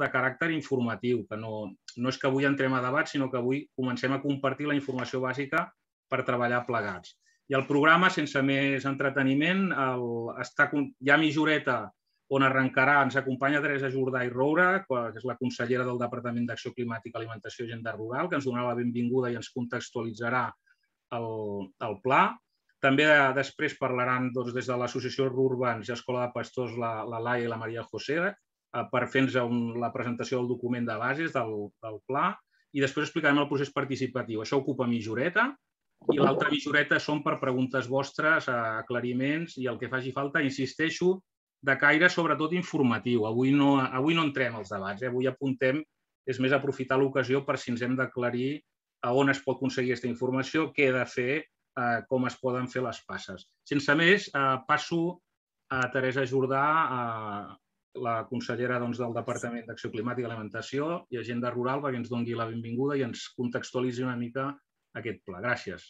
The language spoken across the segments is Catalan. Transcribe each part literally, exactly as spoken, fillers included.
de caràcter informatiu, que no, no és que avui entrem a debat, sinó que avui comencem a compartir la informació bàsica per treballar plegats. I el programa, sense més entreteniment, el, està, hi ha mitja horeta on arrencarà, ens acompanya Teresa Jordà i Roura, que és la consellera del Departament d'Acció Climàtica, Alimentació i Agenda Rural, que ens donarà la benvinguda i ens contextualitzarà el, el pla. També després parlaran doncs, des de l'Associació Rurbans i Escola de Pastors, la, la Laia i la Maria José, eh, per fer-nos la presentació del document de bases del, del pla i després explicarem el procés participatiu. Això ocupa mitja horeta i l'altra mitja horeta són per preguntes vostres, aclariments i el que faci falta. Insisteixo, de caire sobretot informatiu. Avui no, avui no entrem als debats, eh? Avui apuntem, és més aprofitar l'ocasió per si ens hem d'aclarir a on es pot aconseguir aquesta informació, què he de fer, eh, com es poden fer les passes. Sense més, eh, passo a Teresa Jordà, eh, la consellera doncs, del Departament d'Acció Climàtica, Alimentació i Agenda Rural, perquè ens doni la benvinguda i ens contextualitzi una mica aquest pla. Gràcies.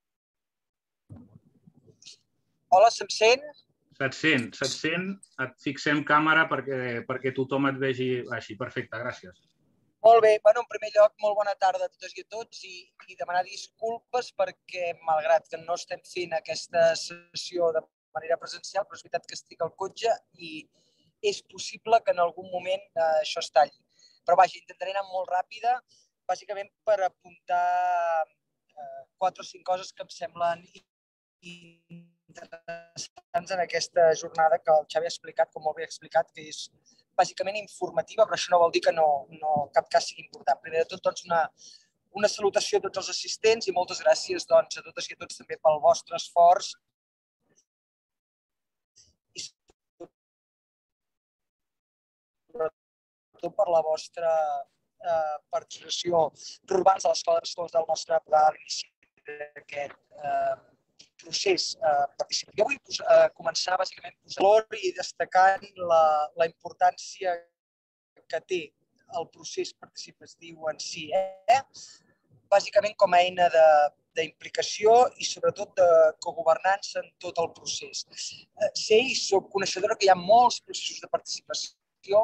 Hola, se'm sent? Se't sent, se't sent. Et fixem càmera perquè, perquè tothom et vegi així. Perfecte, gràcies. Molt bé. Bueno, en primer lloc, molt bona tarda a totes i a tots i, i demanar disculpes perquè, malgrat que no estem fent aquesta sessió de manera presencial, però és veritat que estic al cotxe i és possible que en algun moment eh, això es talli. Però vaja, intentaré anar molt ràpida, bàsicament per apuntar eh, quatre o cinc coses que em semblen interessants en aquesta jornada que el Xavi ha explicat, com molt bé ha explicat, que és bàsicament informativa, però això no vol dir que no, no cap cas sigui important. Primer de tot, doncs, una, una salutació a tots els assistents i moltes gràcies doncs, a totes i a tots també pel vostre esforç i sobretot per la vostra eh, participació Rurbans de l'Escola de Pastors del nostre programa a l'inici d'aquest eh, procés eh, participatiu. Jo vull eh, començar bàsicament posant valor i destacant la, la importància que té el procés participatiu en si, eh? Bàsicament com a eina d'implicació i sobretot de cogovernança en tot el procés. Eh, sé i soc coneixedora que hi ha molts processos de participació.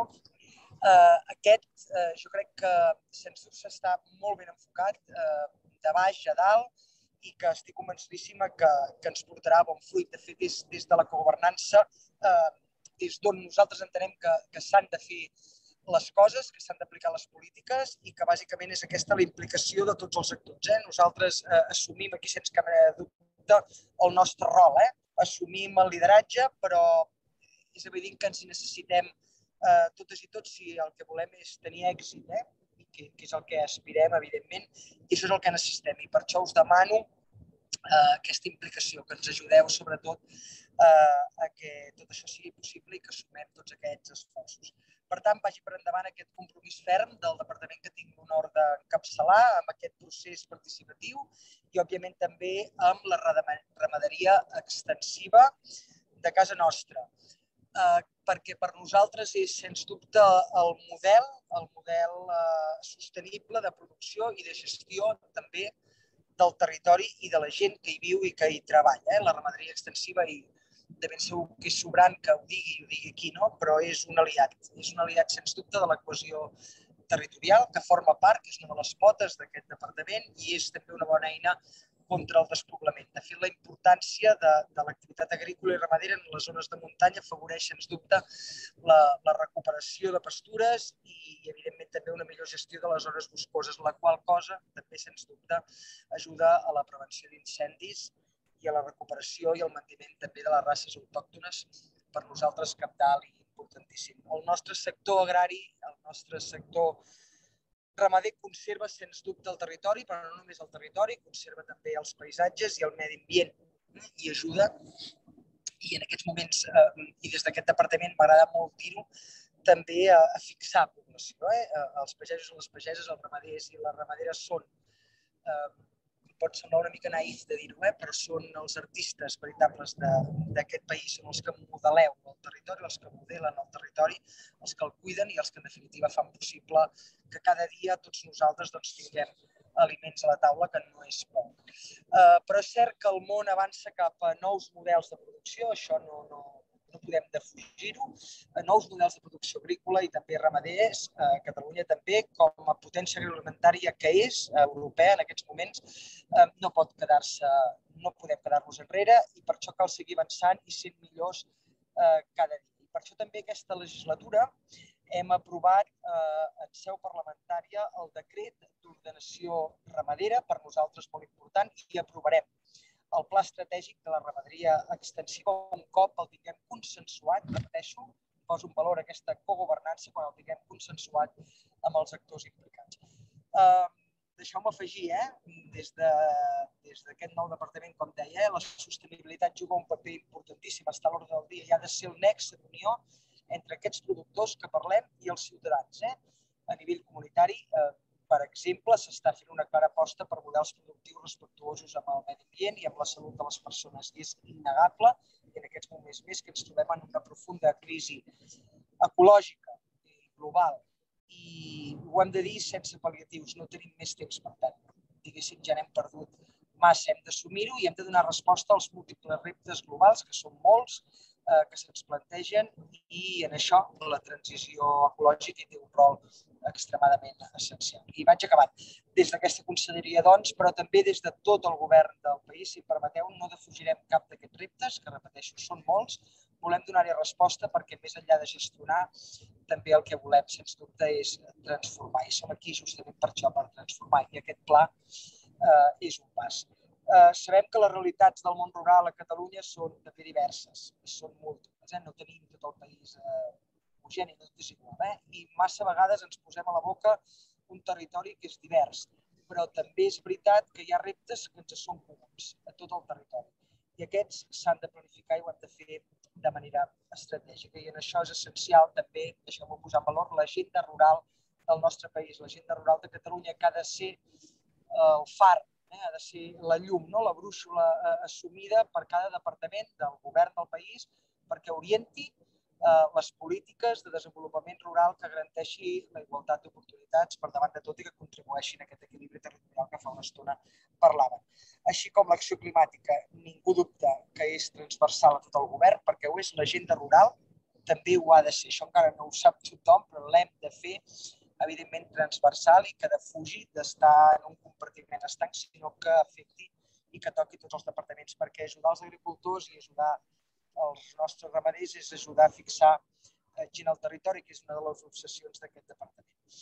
Eh, aquest eh, jo crec que sens dubte està molt ben enfocat, eh, de baix a dalt, i que estic convençudíssima que, que ens portarà bon fruit. De fet, des, des de la cogovernança, eh, des d'on nosaltres entenem que, que s'han de fer les coses, que s'han d'aplicar les polítiques i que bàsicament és aquesta la implicació de tots els actors. Eh? Nosaltres eh, assumim aquí sense cap mena de dubte el nostre rol. Eh? Assumim el lideratge, però és evident que ens hi necessitem eh, totes i tots si el que volem és tenir èxit. Eh? Que, que és el que aspirem, evidentment, i això és el que necessitem. I per això us demano eh, aquesta implicació, que ens ajudeu, sobretot, eh, a que tot això sigui possible i que sumem tots aquests esforços. Per tant, vagi per endavant aquest compromís ferm del departament que tinc l'honor d'encapçalar amb aquest procés participatiu i, òbviament, també amb la ramaderia extensiva de casa nostra. Eh, perquè per nosaltres és, sens dubte, el model, el model eh, sostenible de producció i de gestió també del territori i de la gent que hi viu i que hi treballa. Eh? La ramaderia extensiva, i de ben segur que és sobrant que ho digui i ho digui aquí, no? Però és un aliat. És un aliat, sens dubte, de la cohesió territorial, que forma part, que és una de les potes d'aquest departament i és també una bona eina contra el despoblament. De fet, la importància de, de l'activitat agrícola i ramadera en les zones de muntanya afavoreix, sens dubte, la, la recuperació de pastures i, evidentment, també una millor gestió de les zones boscoses, la qual cosa també, sens dubte, ajuda a la prevenció d'incendis i a la recuperació i al manteniment també de les races autòctones, per nosaltres cabdal i importantíssim. El nostre sector agrari, el nostre sector ramader conserva, sens dubte, el territori, però no només el territori, conserva també els paisatges i el medi ambient i ajuda. I en aquests moments, eh, i des d'aquest departament, m'agrada molt dir-ho, també a, a fixar població. Eh? Els pagesos i les pageses, els ramaders i les ramaderes són, eh, pot semblar una mica naïf de dir-ho, eh? Però són els artistes veritables d'aquest país, són els que modeleu el territori, els que modelen el territori, els que el cuiden i els que en definitiva fan possible que cada dia tots nosaltres doncs, tinguem aliments a la taula, que no és poc. Uh, però és cert que el món avança cap a nous models de producció, això no, no, no podem defugir-ho. Nous models de producció agrícola i també ramaders, Catalunya també, com a potència agroalimentària que és europea en aquests moments, no pot quedar-se, no podem quedar-nos enrere i per això cal seguir avançant i sent millors cada dia. I per això també aquesta legislatura hem aprovat en seu parlamentària el decret d'ordenació ramadera, per nosaltres molt important, i aprovarem el pla estratègic de la ramaderia extensiva un cop el tinguem consensuat, repeteixo, poso en valor aquesta cogovernança quan el tinguem consensuat amb els actors implicats. Deixeu-me afegir, des d'aquest nou departament, com deia, la sostenibilitat juga un paper importantíssim, està a l'ordre del dia i ha de ser el nexe d'unió entre aquests productors que parlem i els ciutadans. A nivell comunitari, per exemple, s'està fent una clara aposta per models productius respectuosos amb el medi ambient i amb la salut de les persones. I és innegable, i en aquests moments més, que ens trobem en una profunda crisi ecològica i global. I ho hem de dir sense pal·liatius, no tenim més temps per perdre. Diguéssim, ja n'hem perdut massa, hem d'assumir-ho i hem de donar resposta als múltiples reptes globals, que són molts, que se'ns plantegen, i en això la transició ecològica té un rol extremadament essencial. I vaig acabant. Des d'aquesta conselleria, doncs, però també des de tot el govern del país, si em permeteu, no defugirem cap d'aquests reptes, que repeteixo, són molts, volem donar-hi resposta perquè més enllà de gestionar, també el que volem, sens dubte, és transformar. I som aquí justament per això, per transformar. I aquest pla és un pas. Sabem que les realitats del món rural a Catalunya són també diverses, són múltiples, no tenim tot el país homogeni, no és igual, i massa vegades ens posem a la boca un territori que és divers, però també és veritat que hi ha reptes que ens són comuns a tot el territori i aquests s'han de planificar i ho hem de fer de manera estratègica i en això és essencial també, deixeu-me posar en valor, l'agenda rural del nostre país, l'agenda rural de Catalunya que ha de ser el far, ha de ser la llum, la brúixola assumida per cada departament del govern del país perquè orienti les polítiques de desenvolupament rural que garanteixi la igualtat d'oportunitats per davant de tot i que contribueixin a aquest equilibri territorial que fa una estona parlàvem. Així com l'acció climàtica, ningú dubta que és transversal a tot el govern perquè ho és l'agenda rural, també ho ha de ser. Això encara no ho sap tothom, però l'hem de fer evidentment transversal i que defugi d'estar en un compartiment estanc, sinó que afecti i que toqui tots els departaments, perquè ajudar els agricultors i ajudar els nostres ramaders és ajudar a fixar gent al territori, que és una de les obsessions d'aquest departament.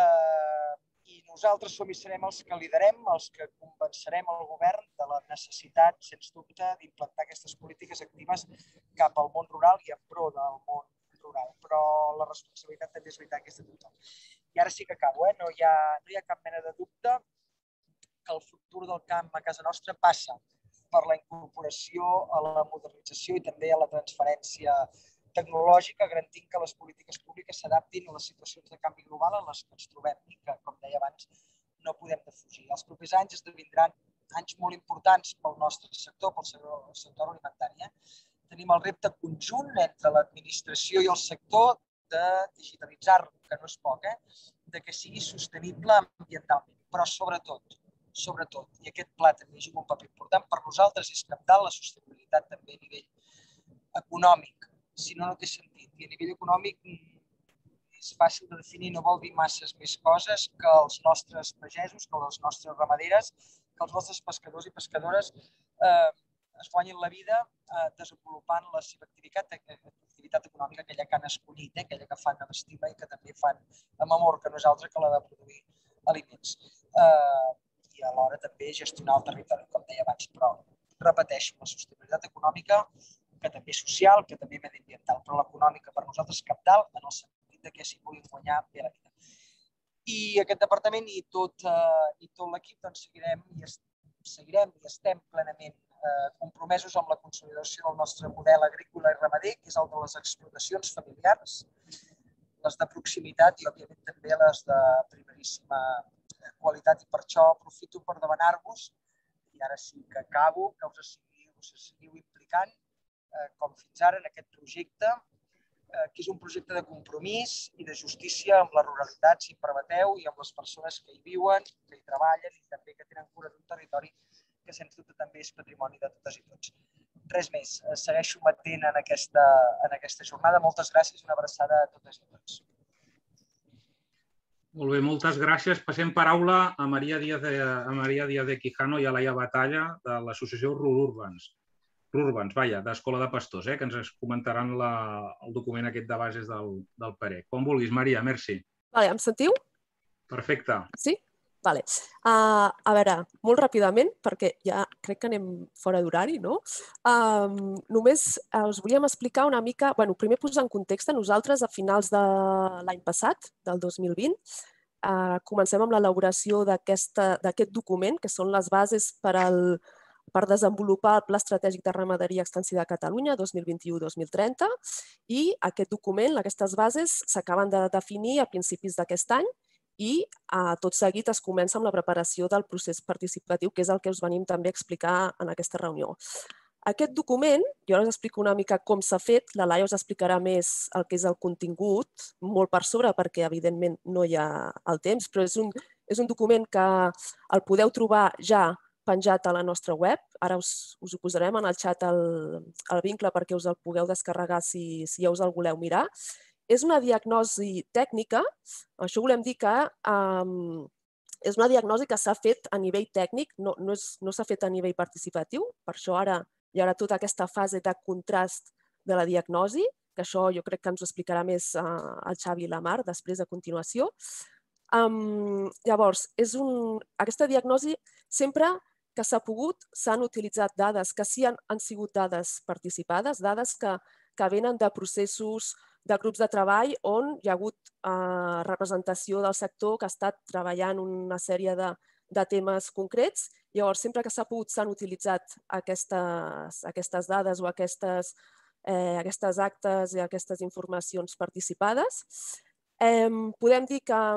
I nosaltres som i serem els que liderem, els que convencerem el govern de la necessitat, sens dubte, d'implantar aquestes polítiques actives cap al món rural i en pro del món rural, però la responsabilitat també és veritat que és de tothom. I ara sí que acabo, no hi ha cap mena de dubte que el futur del camp a casa nostra passa per la incorporació a la modernització i també a la transferència tecnològica, garantint que les polítiques públiques s'adaptin a les situacions de canvi global en les que ens trobem i que, com deia abans, no podem defugir. Els propers anys esdevindran anys molt importants pel nostre sector, pel sector alimentari. Tenim el repte conjunt entre l'administració i el sector de digitalitzar-lo, que no és poc, de que sigui sostenible ambientalment, però sobretot, sobretot, i aquest pla també juga un paper important, per nosaltres és cabdal la sostenibilitat també a nivell econòmic, si no, no té sentit. I a nivell econòmic és fàcil de definir, no vol dir masses més coses que els nostres pagesos, que les nostres ramaderes, que els nostres pescadors i pescadores es guanyin la vida desenvolupant la seva activitat, activitat econòmica, aquella que han escollit, aquella que fan amb estima i que també fan amb amor, que no és altra que la de produir aliments. I alhora també gestionar el territori, com deia abans, però repeteixo, la sostenibilitat econòmica, que també és social, que també és mediambiental, però l'econòmica per nosaltres és cabdal en el sentit que s'hi puguin guanyar bé la vida. I aquest departament i tot l'equip seguirem i estem plenament compromesos amb la consolidació del nostre model agrícola i ramader, que és el de les explotacions familiars, les de proximitat i, òbviament, també les de primeríssima qualitat. I per això aprofito per demanar-vos, i ara sí que acabo, que us seguiu implicant, com fins ara, en aquest projecte, que és un projecte de compromís i de justícia amb la ruralitat, si em permeteu, i amb les persones que hi viuen, que hi treballen i també que tenen cura d'un territori que, sens dubte, també és patrimoni de totes i tots. res més. Segueixo matent en aquesta, en aquesta jornada. Moltes gràcies i una abraçada a totes i a tots. Molt bé, moltes gràcies. Passem paraula a Maria Díaz de, a Maria Díaz de Quijano i a Laia Batalla de l'associació Rururbans. Rururbans, vaja, d'Escola de Pastors, eh, que ens comentaran la, el document aquest de bases del, del P A R E C. Com vulguis, Maria, merci. Vale, em sentiu? Perfecte. Sí? Vale. Uh, a veure, molt ràpidament, perquè ja crec que anem fora d'horari, no? Um, només us volíem explicar una mica, bueno, primer posar en context, nosaltres a finals de l'any passat, del dos mil vint, uh, comencem amb l'elaboració d'aquest document, que són les bases per, al, per desenvolupar el Pla Estratègic de Ramaderia Extensiva de Catalunya dos mil vint-i-u dos mil trenta, i aquest document, aquestes bases, s'acaben de definir a principis d'aquest any, i eh, tot seguit es comença amb la preparació del procés participatiu, que és el que us venim també a explicar en aquesta reunió. Aquest document, jo ara us explico una mica com s'ha fet, la Laia us explicarà més el que és el contingut, molt per sobre perquè evidentment no hi ha el temps, però és un, és un document que el podeu trobar ja penjat a la nostra web, ara us, us ho posarem en el xat el, el vincle perquè us el pugueu descarregar si, si ja us el voleu mirar. És una diagnosi tècnica, això volem dir que um, és una diagnosi que s'ha fet a nivell tècnic, no, no, és, no s'ha fet a nivell participatiu, per això ara hi haurà tota aquesta fase de contrast de la diagnosi, que això jo crec que ens ho explicarà més uh, el Xavi i la Mar després a continuació. Um, llavors, és un, aquesta diagnosi sempre que s'ha pogut, s'han utilitzat dades que sí han, han sigut dades participades, dades que, que venen de processos de grups de treball on hi ha hagut eh, representació del sector que ha estat treballant una sèrie de, de temes concrets. Llavors, sempre que s'ha pogut, s'han utilitzat aquestes, aquestes dades o aquestes, eh, aquestes actes i aquestes informacions participades. Eh, podem dir que,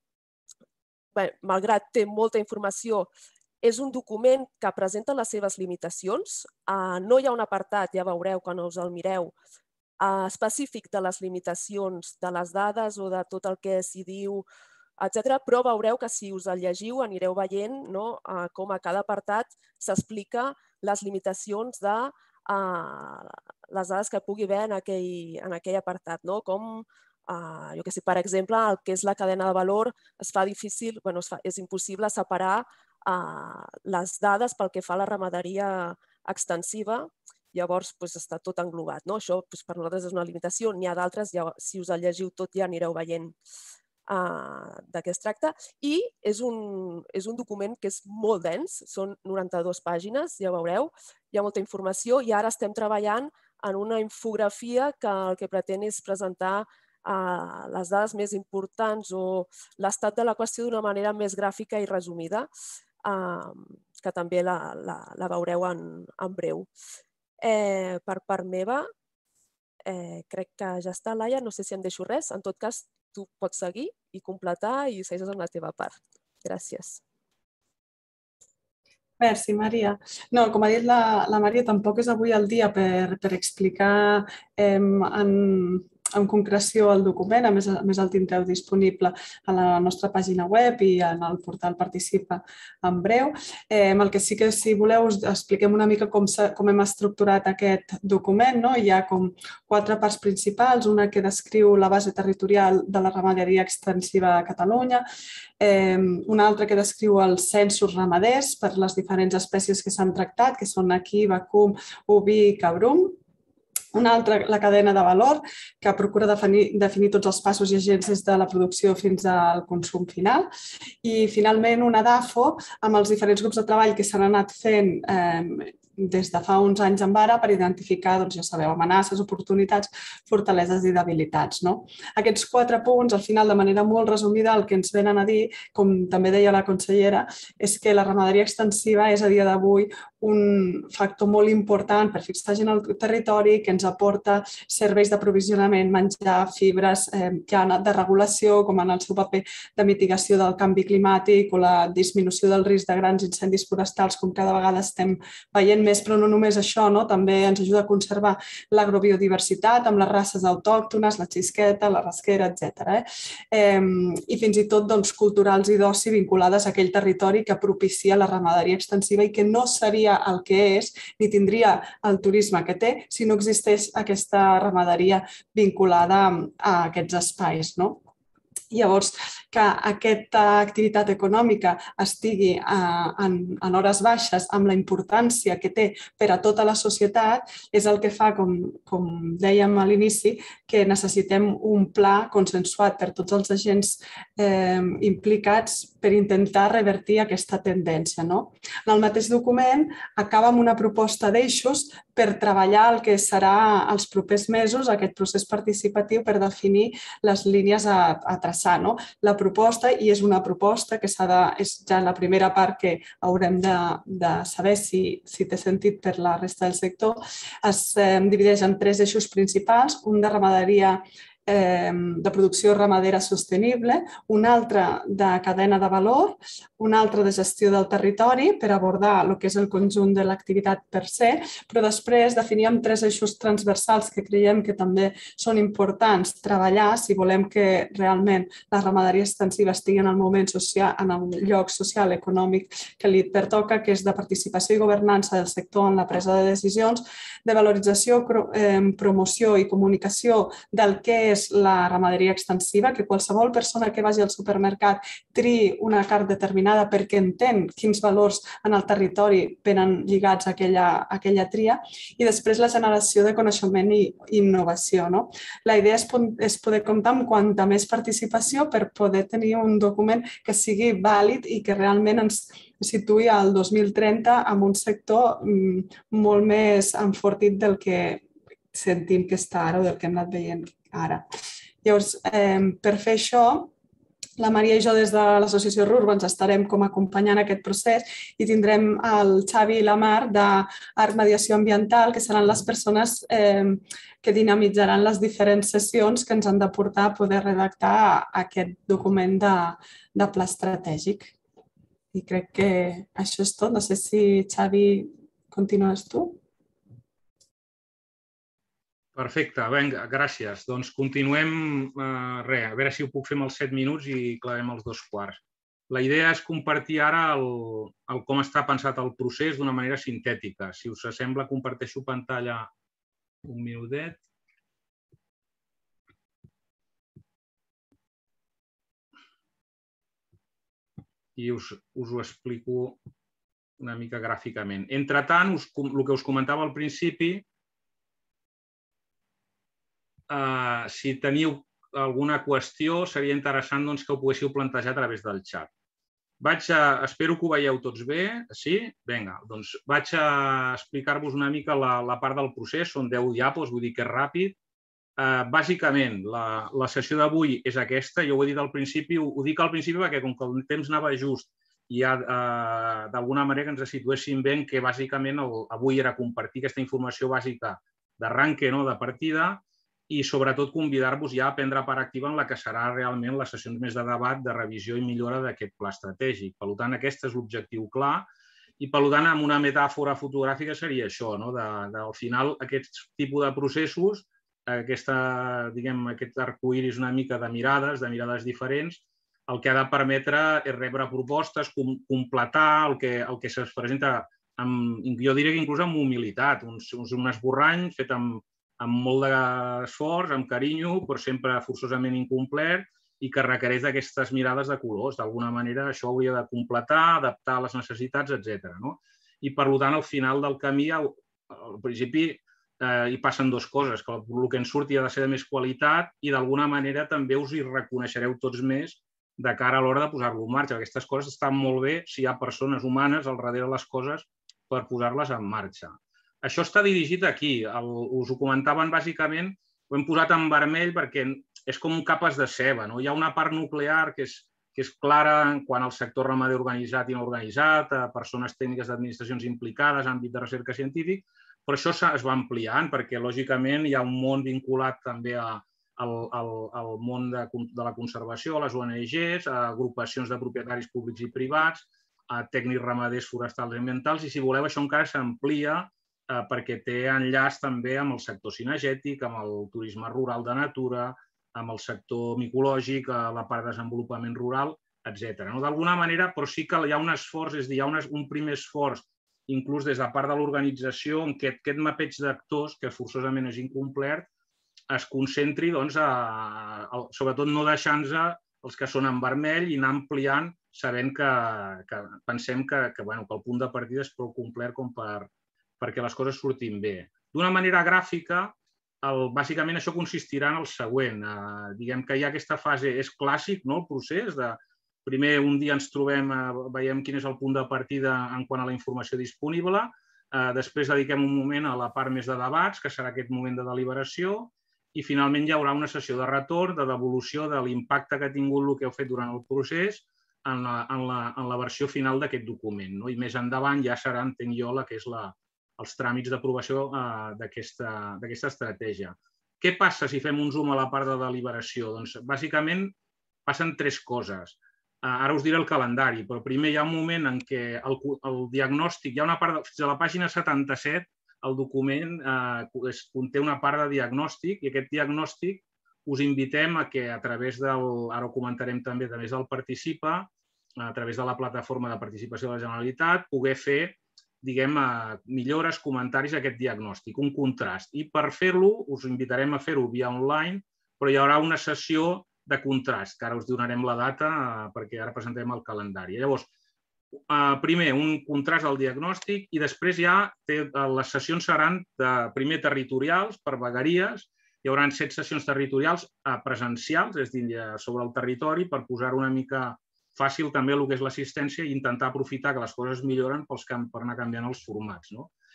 bé, malgrat té molta informació, és un document que presenta les seves limitacions. Eh, no hi ha un apartat, ja veureu quan us el mireu, específic de les limitacions de les dades o de tot el que s'hi diu, etcètera, però veureu que si us el llegiu anireu veient no, com a cada apartat s'explica les limitacions de uh, les dades que pugui haver en aquell, en aquell apartat, no? Com, uh, jo que sé, per exemple, el que és la cadena de valor es fa difícil, bueno, es fa, és impossible separar uh, les dades pel que fa a la ramaderia extensiva. Llavors, doncs, està tot englobat. No? Això doncs, per nosaltres és una limitació. N'hi ha d'altres, ja, si us el llegiu tot ja anireu veient uh, de què es tracta. I és un, és un document que és molt dens, són noranta-dues pàgines, ja veureu. Hi ha molta informació i ara estem treballant en una infografia que el que pretén és presentar uh, les dades més importants o l'estat de la qüestió d'una manera més gràfica i resumida, uh, que també la, la, la veureu en, en breu. Eh, per part meva, eh, crec que ja està, Laia, no sé si em deixo res. En tot cas, tu pots seguir i completar i segueixes amb la teva part. Gràcies. Merci, Maria. No, com ha dit la, la Maria, tampoc és avui el dia per, per explicar eh, en, en concreció el document. A més, a més el tindreu disponible a la nostra pàgina web i en el portal Participa en breu. Eh, el que sí que, si voleu, us expliquem una mica com, com hem estructurat aquest document. No? Hi ha com quatre parts principals, una que descriu la base territorial de la ramaderia extensiva a Catalunya, eh, una altra que descriu els censos ramaders per les diferents espècies que s'han tractat, que són equí, vacum, oví i cabrum. Una altra, la cadena de valor, que procura definir, definir tots els passos i agents des de la producció fins al consum final. I, finalment, una DAFO amb els diferents grups de treball que s'han anat fent eh, des de fa uns anys en ara per identificar, doncs, ja sabeu, amenaces, oportunitats, fortaleses i debilitats. No? Aquests quatre punts, al final, de manera molt resumida, el que ens venen a dir, com també deia la consellera, és que la ramaderia extensiva és a dia d'avui un factor molt important per fixar gent al territori, que ens aporta serveis d'aprovisionament, menjar, fibres, eh, que han de regulació, com en el seu paper de mitigació del canvi climàtic o la disminució del risc de grans incendis forestals, com cada vegada estem veient més, però no només això, no? També ens ajuda a conservar l'agrobiodiversitat amb les races autòctones, la xisqueta, la rasquera, etcètera. Eh? I fins i tot doncs, culturals i d'oci vinculades a aquell territori que propicia la ramaderia extensiva i que no seria el que és ni tindria el turisme que té si no existeix aquesta ramaderia vinculada a aquests espais, no? Llavors, que aquesta activitat econòmica estigui en, en hores baixes amb la importància que té per a tota la societat és el que fa, com, com dèiem a l'inici, que necessitem un pla consensuat per tots els agents eh, implicats per intentar revertir aquesta tendència. No? En el mateix document acaba amb una proposta d'eixos per treballar el que serà els propers mesos aquest procés participatiu per definir les línies a, a traçar. No? La proposta, i és una proposta que s'ha de, és ja la primera part que haurem de, de saber si, si té sentit per la resta del sector, es eh, divideix en tres eixos principals, un de ramaderia eh, de producció ramadera sostenible, un altre de cadena de valor, un altre de gestió del territori per abordar el que és el conjunt de l'activitat per se, però després definíem tres eixos transversals que creiem que també són importants treballar si volem que realment la ramaderia extensiva estigui en el moment social, en el lloc social, econòmic que li pertoca, que és de participació i governança del sector en la presa de decisions, de valorització, promoció i comunicació del que és la ramaderia extensiva, que qualsevol persona que vagi al supermercat triï una carn determinada perquè entén quins valors en el territori venen lligats a aquella, a aquella tria, i després la generació de coneixement i innovació. No? La idea és, és poder comptar amb quanta més participació per poder tenir un document que sigui vàlid i que realment ens situï al dos mil trenta amb un sector molt més enfortit del que sentim que està ara o del que hem anat veient ara. Llavors, eh, per fer això, la Maria i jo des de l'associació RURB ens estarem com acompanyant aquest procés i tindrem el Xavi i la Mar d'Art Mediació Ambiental, que seran les persones eh, que dinamitzaran les diferents sessions que ens han de portar a poder redactar aquest document de, de pla estratègic. I crec que això és tot. No sé si, Xavi, continues tu? Perfecte, vinga, gràcies. Doncs continuem, eh, res, a veure si ho puc fer amb els set minuts i clavem els dos quarts. La idea és compartir ara el, el com està pensat el procés d'una manera sintètica. Si us sembla, comparteixo pantalla un minutet. I us, us ho explico una mica gràficament. Entretant, us, el que us comentava al principi, Uh, si teniu alguna qüestió, seria interessant doncs, que ho poguéssiu plantejar a través del xat. Vaig a, espero que ho veieu tots bé. Sí? Vinga, doncs vaig a explicar-vos una mica la, la part del procés. Són deu diapos, vull dir que és ràpid. Uh, bàsicament, la, la sessió d'avui és aquesta. Jo ho he dit al principi, ho, ho dic al principi perquè com que el temps anava just i ja uh, d'alguna manera que ens situéssim bé que bàsicament el, avui era compartir aquesta informació bàsica d'arranque, no, de partida, i sobretot convidar-vos ja a prendre part activa en la que serà realment les sessions més de debat, de revisió i millora d'aquest pla estratègic. Per tant, aquest és l'objectiu clar i, per tant, amb una metàfora fotogràfica seria això, no? de, de, al final, aquest tipus de processos, aquesta, diguem, aquest arcoïris una mica de mirades, de mirades diferents, el que ha de permetre és rebre propostes, com, completar el que, el que se'ns presenta, amb, jo diria que inclús amb humilitat, un, un esborrany fet amb amb molt d'esforç, amb carinyo, però sempre forçosament incomplet i que requereix d'aquestes mirades de colors. D'alguna manera això hauria de completar, adaptar les necessitats, etcètera. No? I per tant, al final del camí, al, al principi, eh, hi passen dues coses, que el que ens surti ha de ser de més qualitat i d'alguna manera també us hi reconeixereu tots més de cara a l'hora de posar-lo en marxa. Aquestes coses estan molt bé si hi ha persones humanes al darrere de les coses per posar-les en marxa. Això està dirigit aquí. El, us ho comentaven bàsicament, ho hem posat en vermell perquè és com capes de ceba. No? Hi ha una part nuclear que és, que és clara quan al sector ramader organitzat i no organitzat, a persones tècniques d'administracions implicades, àmbit de recerca científic, però això es va ampliant perquè, lògicament, hi ha un món vinculat també a, al, al, al món de, de la conservació, a les O N Ges, a agrupacions de propietaris públics i privats, tècnics ramaders, forestals i ambientals, i si voleu això encara s'amplia perquè té enllaç també amb el sector cinegètic, amb el turisme rural de natura, amb el sector micològic, la part de desenvolupament rural, etcètera. D'alguna manera, però sí que hi ha un esforç, és a dir, hi ha un primer esforç, inclús des de part de l'organització, en què aquest mapeig d'actors, que forçosament és incomplert, es concentri, sobretot no deixant-nos els que són en vermell i anar ampliant, sabent que pensem que el punt de partida és prou complet com perquè les coses surtin bé. D'una manera gràfica, bàsicament això consistirà en el següent. Diguem que hi ha aquesta fase, és clàssic el procés, de primer un dia ens trobem, veiem quin és el punt de partida en quant a la informació disponible, després dediquem un moment a la part més de debats, que serà aquest moment de deliberació, i finalment hi haurà una sessió de retorn, de devolució de l'impacte que ha tingut el que heu fet durant el procés en la versió final d'aquest document. I més endavant ja serà, entenc jo, la que és els tràmits d'aprovació d'aquesta estratègia. Què passa si fem un zoom a la part de deliberació? Doncs, bàsicament, passen tres coses. Ara us diré el calendari, però primer hi ha un moment en què el diagnòstic, hi ha una part, fins a la pàgina setanta-set, el document conté una part de diagnòstic i aquest diagnòstic us invitem a que a través del, ara ho comentarem també, a través del Participa, a través de la plataforma de participació de la Generalitat, poder fer diguem, millores, comentaris a aquest diagnòstic, un contrast. I per fer-lo, us invitarem a fer-ho via online, però hi haurà una sessió de contrast, que ara us donarem la data perquè ara presentem el calendari. Llavors, primer, un contrast del diagnòstic i després ja les sessions seran primer territorials, per vegueries, hi haurà set sessions territorials presencials, és a dir, sobre el territori, per posar-ho una mica fàcil també el que és l'assistència i intentar aprofitar que les coses milloren per anar canviant els formats.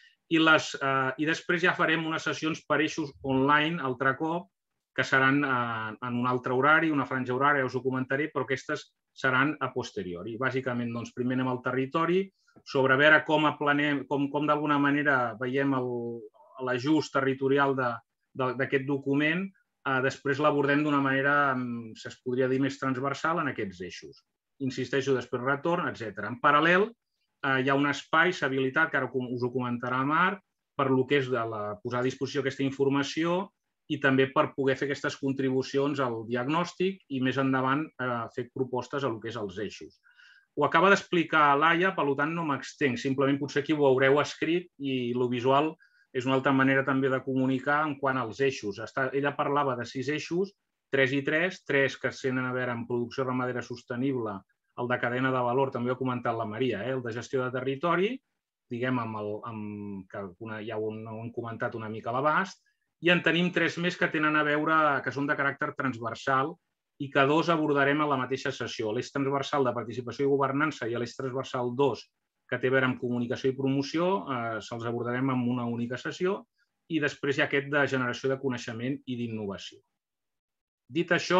I després ja farem unes sessions per eixos online altre cop, que seran en un altre horari, una franja horària, us ho comentaré, però aquestes seran a posteriori. Bàsicament, primer anem al territori, sobre veure com aplanem, com d'alguna manera veiem l'ajust territorial d'aquest document, després l'abordem d'una manera, es podria dir, més transversal en aquests eixos. Insisteixo, després retorn, etcètera. En paral·lel, hi ha un espai, s'habilitat, que ara us ho comentarà Marc, per lo que és posar a disposició aquesta informació i també per poder fer aquestes contribucions al diagnòstic i més endavant fer propostes a lo que és els eixos. Ho acaba d'explicar Laia, per tant no m'extenc, simplement potser aquí ho haureu escrit i el visual és una altra manera també de comunicar en quant als eixos. Ella parlava de sis eixos, tres i tres, tres que tenen a veure amb producció ramadera sostenible, el de cadena de valor, també ho ha comentat la Maria, el de gestió de territori, diguem, que ja ho hem comentat una mica a l'abast, i en tenim tres més que tenen a veure, que són de caràcter transversal i que dos abordarem a la mateixa sessió. L'eix transversal de participació i governança i l'eix transversal dos, que té a veure amb comunicació i promoció, se'ls abordarem en una única sessió i després hi ha aquest de generació de coneixement i d'innovació. Dit això,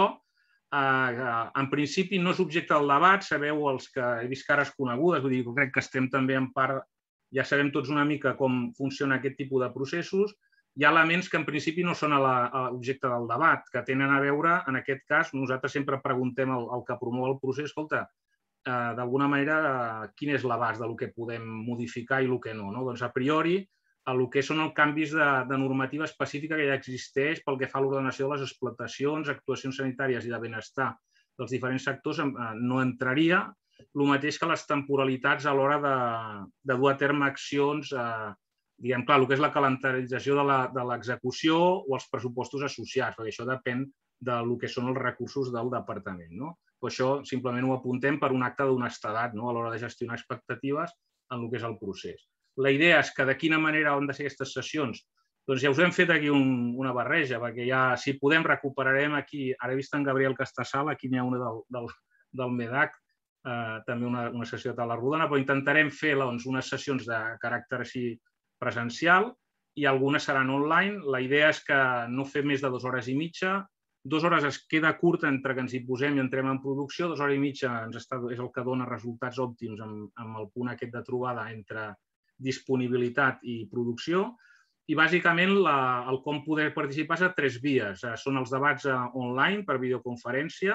en principi no és objecte del debat, sabeu els que he vist cares conegudes, vull dir, crec que estem també en part, ja sabem tots una mica com funciona aquest tipus de processos. Hi ha elements que en principi no són objecte del debat, que tenen a veure, en aquest cas, nosaltres sempre preguntem al que promou el procés, escolta, d'alguna manera, quin és l'abast del que podem modificar i el que no. Doncs, a priori, el que són els canvis de normativa específica que ja existeix pel que fa a l'ordenació de les explotacions, actuacions sanitàries i de benestar dels diferents sectors no entraria, el mateix que les temporalitats a l'hora de dur a terme accions, diguem, clar, el que és la calendarització de l'execució o els pressupostos associats, perquè això depèn del que són els recursos del departament. Però això simplement ho apuntem per un acte d'honestedat a l'hora de gestionar expectatives en el que és el procés. La idea és que de quina manera han de ser aquestes sessions? Doncs ja us hem fet aquí una barreja, perquè ja, si podem, recuperarem aquí, ara he vist en Gabriel Castassal, aquí n'hi ha una del MEDAC, també una sessió de taula rodona, però intentarem fer unes sessions de caràcter així presencial i algunes seran online. La idea és que no fer més de dues hores i mitja. Dues hores es queda curta entre que ens hi posem i entrem en producció. Dues hores i mitja és el que dona resultats òptims amb el punt aquest de trobada entre disponibilitat i producció. I bàsicament el com poder participar és a tres vies. Són els debats online per videoconferència,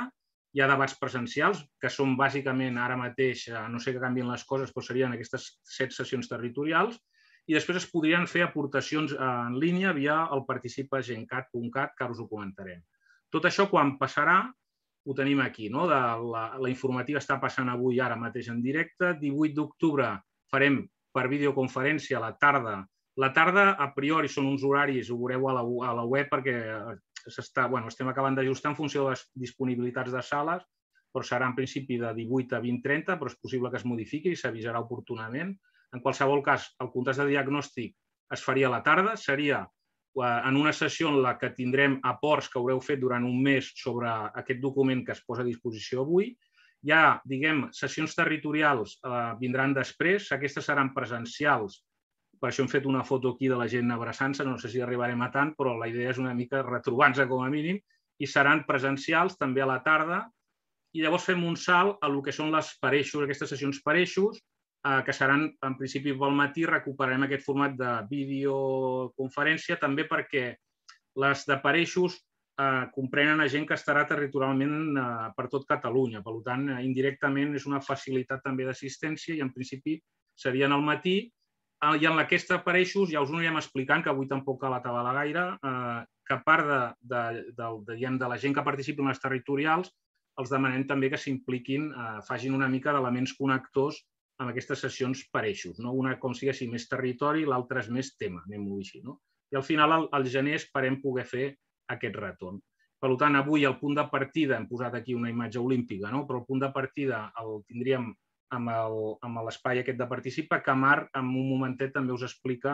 Hi ha debats presencials, que són bàsicament ara mateix, no sé que canvien les coses, però serien aquestes set sessions territorials, i després es podrien fer aportacions en línia via el participa gencat punt cat, que ara us ho comentarem. Tot això, quan passarà, ho tenim aquí. La informativa està passant avui, ara mateix en directe. divuit d'octubre farem per videoconferència a la tarda. La tarda, a priori, són uns horaris, ho veureu a la web, perquè estem acabant d'ajustar en funció de les disponibilitats de sales, però serà en principi de divuit a vint trenta, però és possible que es modifiqui i s'avisarà oportunament. En qualsevol cas, el contrast de diagnòstic es faria a la tarda, seria en una sessió en la que tindrem aports que haureu fet durant un mes sobre aquest document que es posa a disposició avui. Hi ha, diguem, sessions territorials vindran després, aquestes seran presencials. Per això hem fet una foto aquí de la gent abraçant-se, no sé si arribarem a tant, però la idea és una mica retrobar-nos com a mínim, i seran presencials també a la tarda, i llavors fem un salt a el que són les pareixos, aquestes sessions pareixos, que seran en principi pel matí, recuperarem aquest format de videoconferència, també perquè les de pareixos comprenen a gent que estarà territorialment per tot Catalunya, per tant, indirectament és una facilitat també d'assistència i en principi serien al matí. I en aquesta pareixos ja us ho anirem explicant, que avui tampoc cal atabalar gaire, que a part de la gent que participi en les territorials, els demanem també que s'impliquin, facin una mica d'elements connectors amb aquestes sessions pareixos. Una com sigui així més territori, l'altra és més tema, anem-ho així. I al final, al gener, esperem poder fer aquest retorn. Per tant, avui el punt de partida, hem posat aquí una imatge olímpica, però el punt de partida el tindríem amb l'espai aquest de participa, que Marc en un momentet també us explica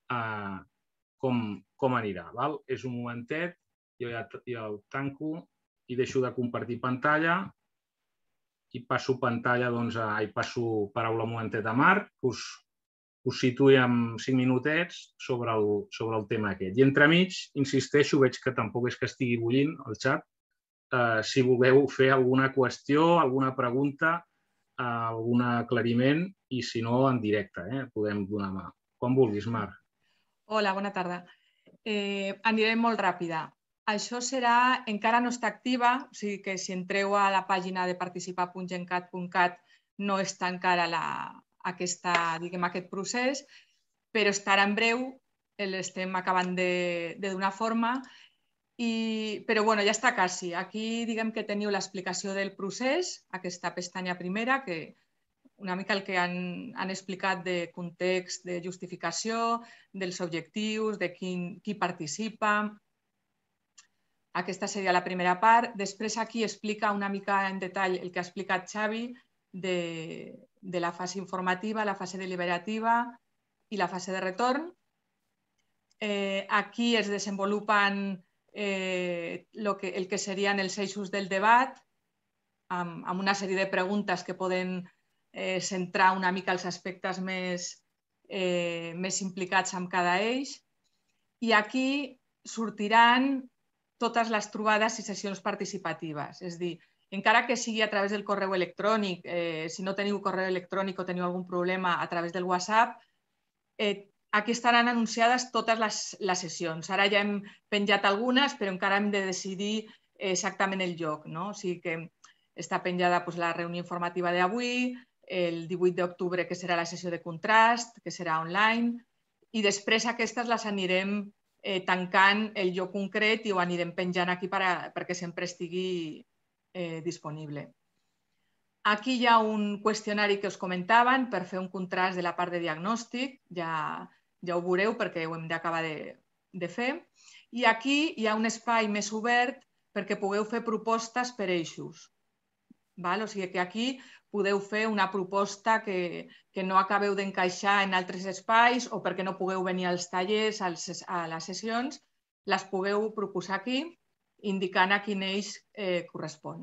com anirà. És un momentet, jo ja el tanco i deixo de compartir pantalla i passo pantalla, doncs, i passo paraula un momentet a Marc, us situï en cinc minutets sobre el tema aquest. I entremig, insisteixo, veig que tampoc és que estigui bullint el xat, si voleu fer alguna qüestió, alguna pregunta, algun aclariment i, si no, en directe, podem donar mà. Quan vulguis, Marc. Hola, bona tarda. Aniré molt ràpida. Això serà, encara no està activa, o sigui que si entreu a la pàgina de participa punt gencat punt cat no està encara aquest procés, però estarà en breu, l'estem acabant de donar forma, però ja està quasi. Aquí diguem que teniu l'explicació del procés, aquesta pestanya primera, que una mica el que han explicat de context, de justificació, dels objectius, de qui participa. Aquesta seria la primera part. Després aquí explica una mica en detall el que ha explicat Xavi de la fase informativa, la fase deliberativa i la fase de retorn. Aquí es desenvolupen el que serien els eixos del debat amb una sèrie de preguntes que poden centrar una mica els aspectes més implicats en cada eix. I aquí sortiran totes les trobades i sessions participatives. És a dir, encara que sigui a través del correu electrònic, si no teniu correu electrònic o teniu algun problema a través del WhatsApp, aquí estaran anunciades totes les sessions. Ara ja hem penjat algunes, però encara hem de decidir exactament el lloc. O sigui que està penjada la reunió informativa d'avui, el divuit d'octubre, que serà la sessió de contrast, que serà online, i després aquestes les anirem tancant el lloc concret i ho anirem penjant aquí perquè sempre estigui disponible. Aquí hi ha un qüestionari que us comentaven per fer un contrast de la part de diagnòstic, ja ho veureu perquè ho hem d'acabar de fer. I aquí hi ha un espai més obert perquè pugueu fer propostes per eixos. O sigui que aquí podeu fer una proposta que no acabeu d'encaixar en altres espais o perquè no pugueu venir als tallers, a les sessions, les pugueu proposar aquí, indicant a quin eix correspon.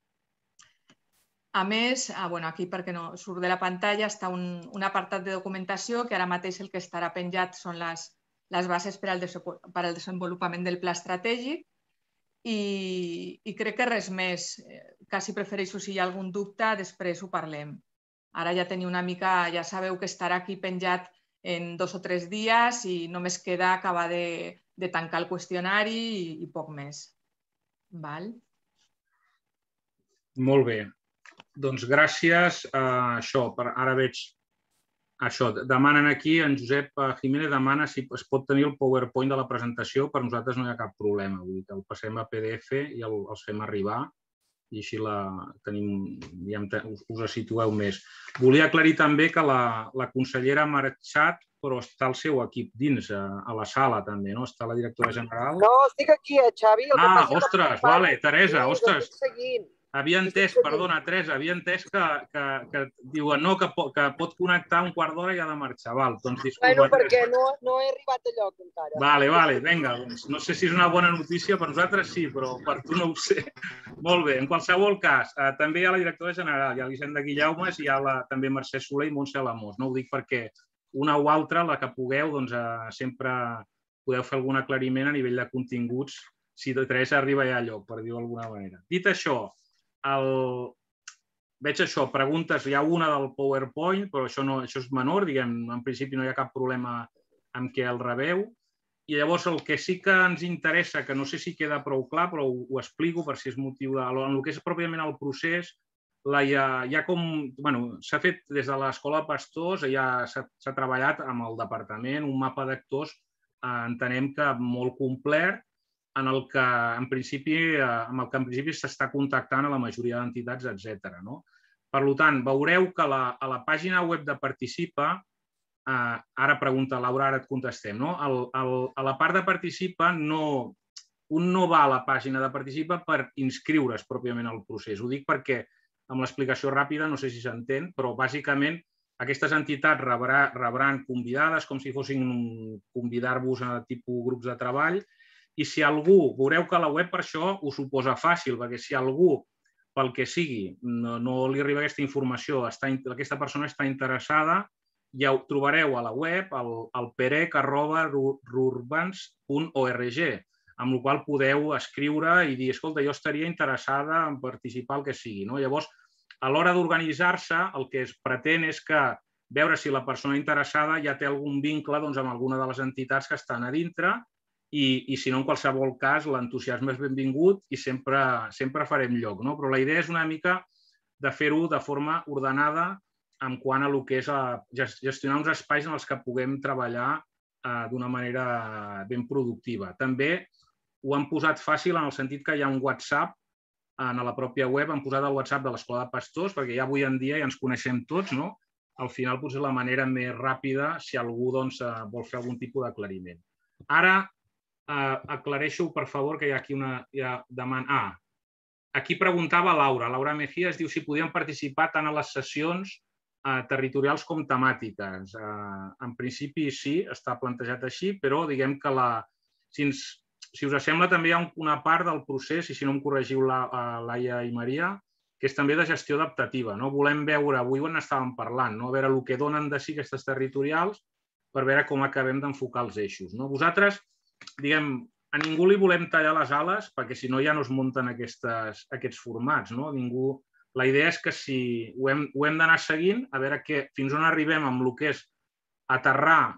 A més, aquí perquè no surt de la pantalla, està un apartat de documentació que ara mateix el que estarà penjat són les bases per al desenvolupament del pla estratègic. I crec que res més. Quasi prefereixo, si hi ha algun dubte, després ho parlem. Ara ja teniu una mica, ja sabeu que estarà aquí penjat en dos o tres dies i només queda acabar de tancar el qüestionari i poc més. Molt bé. Doncs gràcies a això. Ara veig això. Demanen aquí, en Josep Jiménez demana si es pot tenir el PowerPoint de la presentació. Per nosaltres no hi ha cap problema. Vull dir que el passem a P D F i els fem arribar i així us situeu més. Volia aclarir també que la consellera ha marxat, però està el seu equip dins, a la sala també, no? Està la directora general. No, estic aquí, eh, Xavi. Ah, ostres, vale, Teresa, ostres. Havia entès, perdona, Teresa, havia entès que diuen no, que pot connectar un quart d'hora i ha de marxar. Val, doncs disculpa. Bueno, perquè no he arribat a lloc encara. Vale, vale, vinga. No sé si és una bona notícia, per nosaltres sí, però per tu no ho sé. Molt bé, en qualsevol cas, també hi ha la directora general, hi ha l'Hisenda Guillaumes i hi ha també Mercè Soler i Montse Lamós. No ho dic perquè una o altra, la que pugueu, doncs sempre podeu fer algun aclariment a nivell de continguts si Teresa arriba ja a lloc, per dir-ho d'alguna manera. Dit això, veig això, preguntes, hi ha una del PowerPoint, però això és menor, diguem, en principi no hi ha cap problema amb què el rebeu. I llavors el que sí que ens interessa, que no sé si queda prou clar, però ho explico per si és motiu de... En el que és pròpiament el procés, s'ha fet des de l'Escola de Pastors, ja s'ha treballat amb el departament, un mapa d'actors, entenem que molt complet, en el que en principi s'està contactant a la majoria d'entitats, etcètera. Per tant, veureu que a la pàgina web de Participa, ara pregunta Laura, ara et contestem, a la part de Participa un no va a la pàgina de Participa per inscriure's pròpiament al procés. Ho dic perquè, amb l'explicació ràpida, no sé si s'entén, però bàsicament aquestes entitats rebran convidades, com si fossin convidar-vos a tipus grups de treball. I si algú, veureu que la web per això ho suposa fàcil, perquè si algú, pel que sigui, no li arriba aquesta informació, aquesta persona està interessada, ja ho trobareu a la web, al perec arroba rurbans punt org, amb la qual podeu escriure i dir, escolta, jo estaria interessada en participar, el que sigui. Llavors, a l'hora d'organitzar-se, el que es pretén és que veure si la persona interessada ja té algun vincle amb alguna de les entitats que estan a dintre i, si no, en qualsevol cas, l'entusiasme és benvingut i sempre farem lloc. Però la idea és una mica de fer-ho de forma ordenada en quant a el que és gestionar uns espais en els que puguem treballar d'una manera ben productiva. També ho han posat fàcil en el sentit que hi ha un WhatsApp a la pròpia web, han posat el WhatsApp de l'Escola de Pastors, perquè ja avui en dia ja ens coneixem tots, no? Al final potser la manera més ràpida si algú vol fer algun tipus d'aclariment. Ara aclareixo, per favor, que hi ha aquí una demanda. Ah, aquí preguntava Laura, Laura Mejías, diu si podien participar tant a les sessions territorials com temàtiques. En principi sí, està plantejat així, però diguem que si us sembla també hi ha una part del procés, i si no em corregiu Laia i Maria, que és també de gestió adaptativa. Volem veure, avui ho n'estàvem parlant, a veure el que donen de si aquestes territorials per veure com acabem d'enfocar els eixos. Vosaltres, diguem, a ningú li volem tallar les ales perquè si no ja no es munten aquests formats. La idea és que si ho hem d'anar seguint, a veure fins on arribem amb el que és aterrar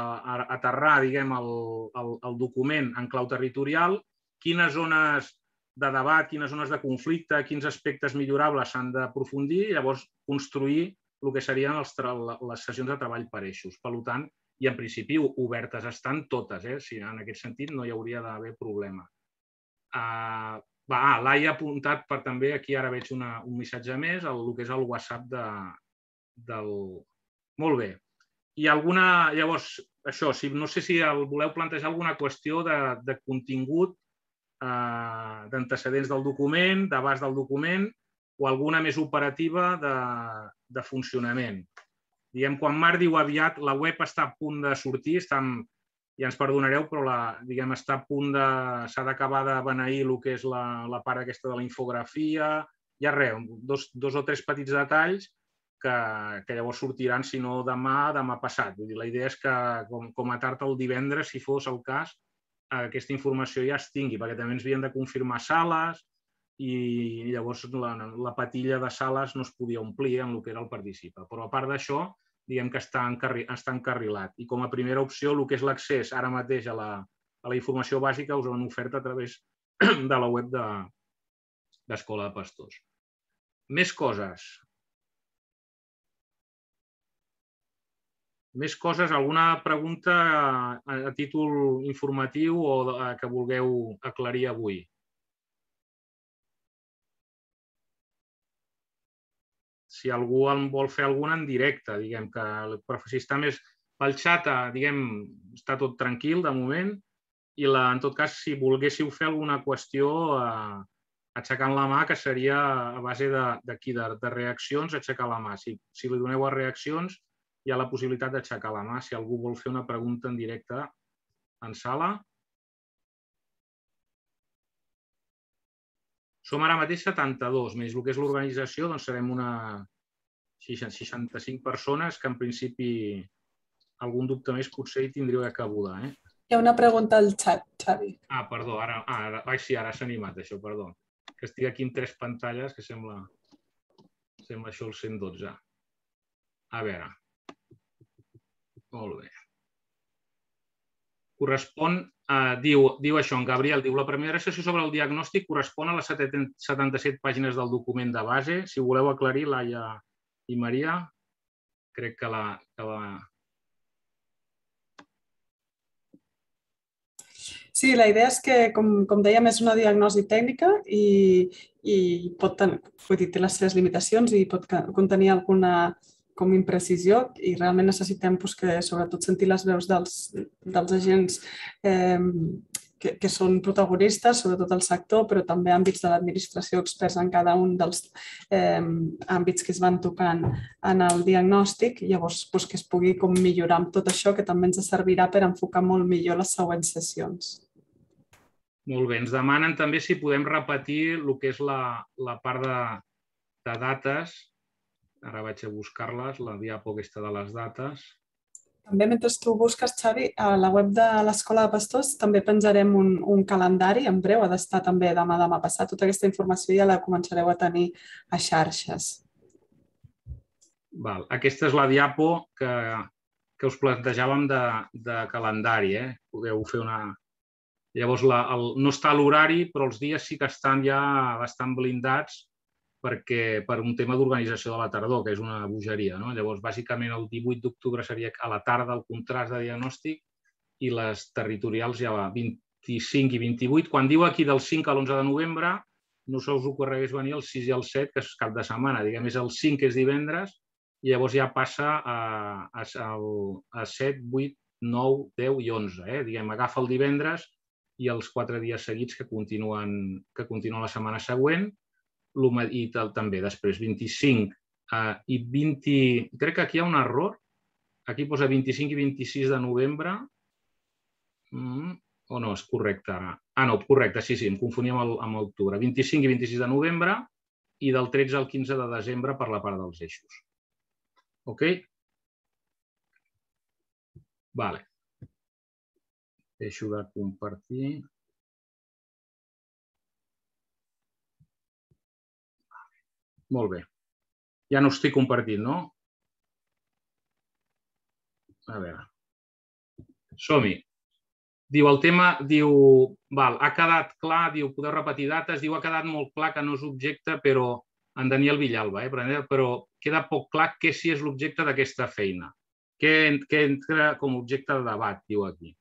el document en clau territorial, quines zones de debat, quines zones de conflicte, quins aspectes millorables s'han d'aprofundir i llavors construir el que serien les sessions de treball per eixos. Per tant, i en principi obertes estan totes, en aquest sentit no hi hauria d'haver problema. Laia ha apuntat per també, aquí ara veig un missatge més, el que és el WhatsApp del... Molt bé. I alguna, llavors, això, no sé si voleu plantejar alguna qüestió de contingut, d'antecedents del document, d'abast del document, o alguna més operativa de funcionament. Diguem, quan Marc diu aviat, la web està a punt de sortir, ja ens perdonareu, però està a punt de... s'ha d'acabar de beneir el que és la part aquesta de la infografia, hi ha res, dos o tres petits detalls que llavors sortiran, si no demà, demà passat. La idea és que, com a tard el divendres, si fos el cas, aquesta informació ja es tingui, perquè també ens havien de confirmar sales i llavors la patilla de sales no es podia omplir en el que era el Participa. Però a part d'això, diguem que està encarrilat. I com a primera opció, el que és l'accés ara mateix a la informació bàsica us han ofert a través de la web d'Escola de Pastors. Més coses. Més coses, alguna pregunta a títol informatiu o que vulgueu aclarir avui? Si algú en vol fer alguna en directe, diguem que si està més pel xat, diguem, està tot tranquil de moment i en tot cas, si volguéssiu fer alguna qüestió aixecant la mà, que seria a base d'aquí, de reaccions, aixecar la mà. Si li doneu a reaccions, hi ha la possibilitat d'aixecar la mà. Si algú vol fer una pregunta en directe en sala. Som ara mateix setanta-dos, més el que és l'organització, doncs serem una seixanta-cinc persones que en principi algun dubte més potser hi tindríeu que abordar. Hi ha una pregunta al xat, Xavi. Ah, perdó, ara sí, ara s'ha animat això, perdó. Que estic aquí en tres pantalles, que sembla això el cent dotze. A veure. Molt bé. Correspon, diu això en Gabriel, diu la primera sessió sobre el diagnòstic correspon a les setanta-set pàgines del document de base. Si ho voleu aclarir, Laia i Maria, crec que la... Sí, la idea és que, com dèiem, és una diagnosi tècnica i pot tenir les seves limitacions i pot contenir alguna com imprecisió i realment necessitem que sobretot sentir les veus dels agents que són protagonistes, sobretot el sector, però també àmbits de l'administració experts en cada un dels àmbits que es van tocant en el diagnòstic, llavors que es pugui millorar amb tot això, que també ens servirà per enfocar molt millor les següents sessions. Molt bé, ens demanen també si podem repetir el que és la part de dates. Ara vaig a buscar-les, la diapo aquesta de les dates. També, mentre tu busques, Xavi, a la web de l'Escola de Pastors també penjarem un calendari, en breu, ha d'estar també demà, demà passat. Tota aquesta informació ja la començareu a tenir a xarxes. Aquesta és la diapo que us plantejàvem de calendari. Podeu fer una... Llavors, no està l'horari, però els dies sí que estan ja bastant blindats per un tema d'organització de la tardor, que és una bogeria. Llavors, bàsicament, el divuit d'octubre seria a la tarda el contrast de diagnòstic i les territorials ja va vint-i-cinc i vint-i-vuit. Quan diu aquí del cinc a l'onze de novembre, no se us ocorregués venir el sis i el set, que és cap de setmana. Diguem, és el cinc, que és divendres, i llavors ja passa a set, vuit, nou, deu i onze. Diguem, agafa el divendres i els quatre dies seguits que continuen la setmana següent. I també després vint-i-cinc i vint... Crec que aquí hi ha un error. Aquí posa vint-i-cinc i vint-i-sis de novembre. O no, és correcte ara. Ah, no, correcte, sí, sí, em confonia amb l'octubre. vint-i-cinc i vint-i-sis de novembre i del tretze al quinze de desembre per la part dels eixos. Ok? Vale. Deixo de compartir. Molt bé. Ja no estic compartint, no? A veure. Som-hi. Diu, el tema, diu, val, ha quedat clar, diu, podeu repetir dates, diu, ha quedat molt clar que no és objecte, però, en Daniel Villalba, però queda poc clar què sí és l'objecte d'aquesta feina. Què entra com a objecte de debat, diu aquí.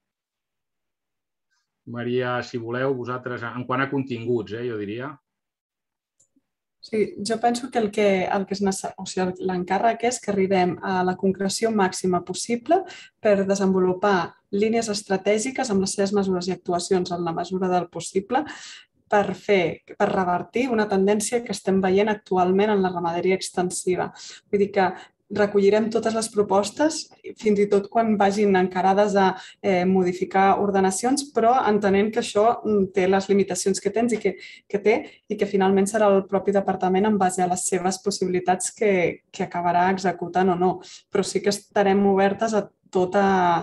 Maria, si voleu, vosaltres, en quant a continguts, jo diria. Sí, jo penso que el que l'encàrrec és que arribem a la concreció màxima possible per desenvolupar línies estratègiques amb les seves mesures i actuacions en la mesura del possible per fer, per revertir una tendència que estem veient actualment en la ramaderia extensiva. Vull dir que recollirem totes les propostes, fins i tot quan vagin encarades a modificar ordenacions, però entenent que això té les limitacions que tens i que té i que finalment serà el propi departament en base a les seves possibilitats que acabarà executant o no. Però sí que estarem obertes a tot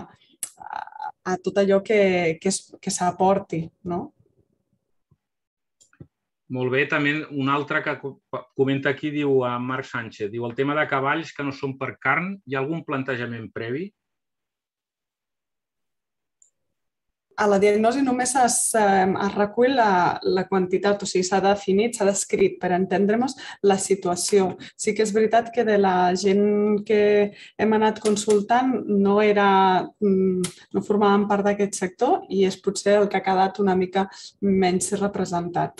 allò que s'aporti, no? Molt bé, també un altre que comenta aquí, diu Marc Sánchez, diu el tema de cavalls que no són per carn, hi ha algun plantejament previ? a la diagnosi només es, es recull la, la quantitat, o sigui, s'ha definit, s'ha descrit per entendre'ns la situació. Sí que és veritat que de la gent que hem anat consultant no era, no formaven part d'aquest sector i és potser el que ha quedat una mica menys representat.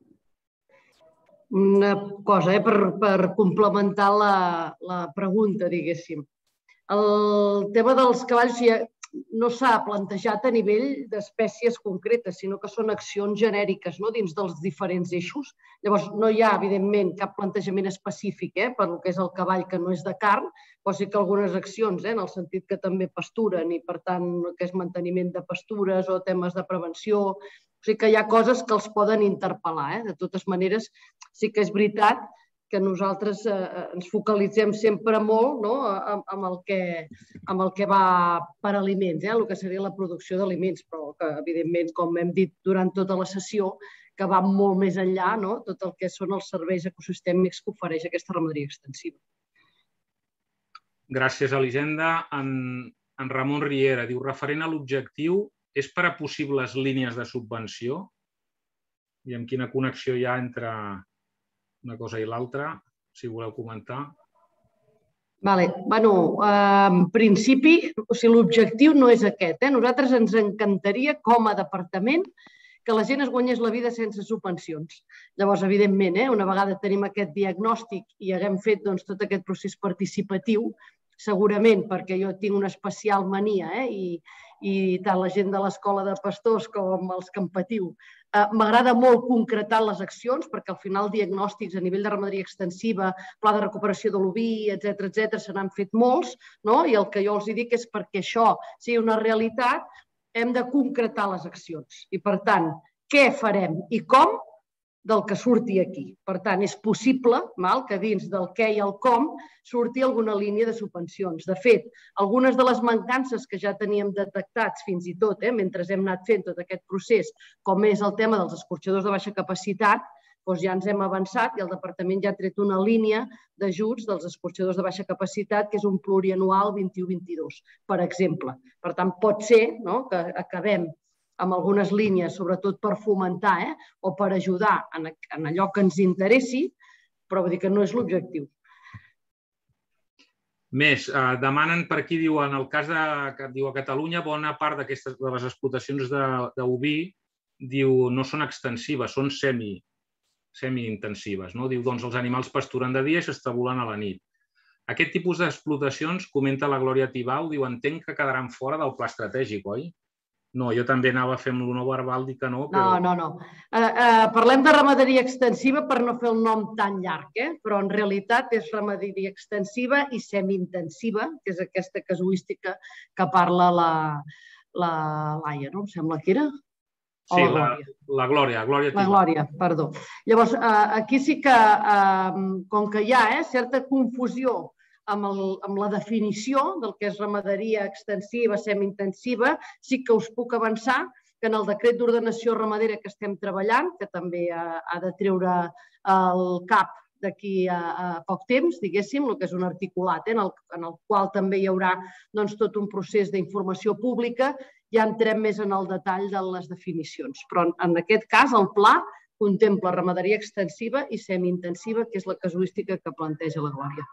Una cosa, eh, per, per complementar la, la pregunta, diguéssim. El tema dels cavalls no s'ha plantejat a nivell d'espècies concretes, sinó que són accions genèriques, no?, dins dels diferents eixos. Llavors, no hi ha, evidentment, cap plantejament específic eh, per el que és el cavall que no és de carn, però sí que algunes accions, eh, en el sentit que també pasturen i, per tant, que és manteniment de pastures o temes de prevenció. O sigui que hi ha coses que els poden interpel·lar. Eh? De totes maneres, sí que és veritat que nosaltres eh, ens focalitzem sempre molt, no?, amb, amb, el que, amb el que va per aliments, eh? El que seria la producció d'aliments, però que, evidentment, com hem dit durant tota la sessió, que va molt més enllà, no?, tot el que són els serveis ecosistèmics que ofereix aquesta ramaderia extensiva. Gràcies, Elisenda. En, en Ramon Riera diu, referent a l'objectiu, és per a possibles línies de subvenció? I amb quina connexió hi ha entre una cosa i l'altra, si voleu comentar. Vale. Bueno, en principi, o sigui, l'objectiu no és aquest. Eh? Nosaltres ens encantaria, com a departament, que la gent es guanyés la vida sense subvencions. Llavors, evidentment, eh, una vegada tenim aquest diagnòstic i haguem fet doncs, tot aquest procés participatiu, segurament perquè jo tinc una especial mania eh, i, i tant la gent de l'Escola de Pastors com els que en patiu, eh, m'agrada molt concretar les accions perquè al final diagnòstics a nivell de ramaderia extensiva, pla de recuperació de l'oví, etcètera, etcètera, se n'han fet molts, no? I el que jo els dic és perquè això sigui una realitat hem de concretar les accions. I per tant, què farem i com? Del que surti aquí. Per tant, és possible mal, que dins del què i el com surti alguna línia de subvencions. De fet, algunes de les mancances que ja teníem detectats fins i tot, eh, mentre hem anat fent tot aquest procés, com és el tema dels escorxadors de baixa capacitat, doncs ja ens hem avançat i el departament ja ha tret una línia d'ajuts dels escorxadors de baixa capacitat, que és un plurianual vint-i-u vint-i-dos, per exemple. Per tant, pot ser no, que acabem amb algunes línies, sobretot per fomentar eh, o per ajudar en, en allò que ens interessi, però vull dir que no és l'objectiu. Més, eh, demanen per aquí, diu, en el cas de, que diu a Catalunya, bona part d'aquestes de les explotacions d'oví, diu, no són extensives, són semi, semi-intensives. No? Diu, doncs els animals pasturen de dia i s'estabulen a la nit. Aquest tipus d'explotacions, comenta la Glòria Tibau, diu, entenc que quedaran fora del pla estratègic, oi? No, jo també anava a fer amb l'uno verbal, dic que no. Però... No, no, no. Uh, uh, parlem de ramaderia extensiva per no fer el nom tan llarg, eh? Però en realitat és ramaderia extensiva i semi-intensiva, que és aquesta casuística que parla la, la Laia, no? Em sembla que era? O sí, la Glòria. La, la Glòria. Glòria la Glòria, perdó. Llavors, uh, aquí sí que, uh, com que hi ha eh, certa confusió Amb, el, amb la definició del que és ramaderia extensiva, semi-intensiva, sí que us puc avançar que en el decret d'ordenació ramadera que estem treballant, que també ha, ha de treure el C A P d'aquí a, a poc temps, diguéssim, el que és un articulat, eh, en, el, en el qual també hi haurà doncs, tot un procés d'informació pública, ja entrem més en el detall de les definicions. Però en, en aquest cas el pla contempla ramaderia extensiva i semi-intensiva, que és la casuística que planteja la Glòria.